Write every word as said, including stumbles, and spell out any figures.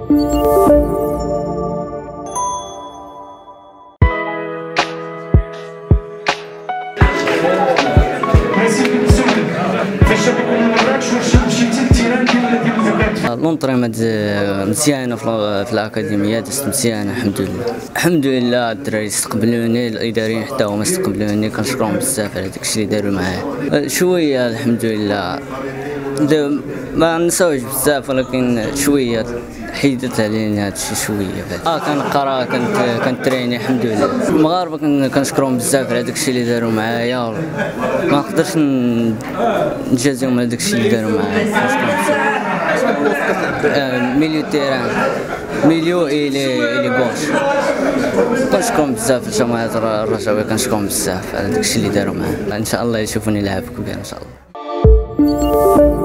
لونطريمنت مزيانه في الاكاديميه، دازت مزيانه الحمد لله. الحمد لله الدراري استقبلوني، الاداريين حتى هما استقبلوني، كنشكرهم بزاف على داكشي اللي داروا معايا. شويه الحمد لله ما نساوش بزاف، ولكن شويه حيدت علينا هادشي شويه. اه كنقرا كنت كنتريني الحمد لله. المغاربه كنشكرهم بزاف على داكشي اللي داروا معايا، ما نقدرش نجازيهم على داكشي اللي داروا معايا. آه ميليو تيران، ميليو إلي إلي غوش. كنشكرهم بزاف الجماهير الرجاويه، كنشكرهم بزاف على داكشي اللي داروا معايا. ان شاء الله يشوفوني لاعب كبير ان شاء الله.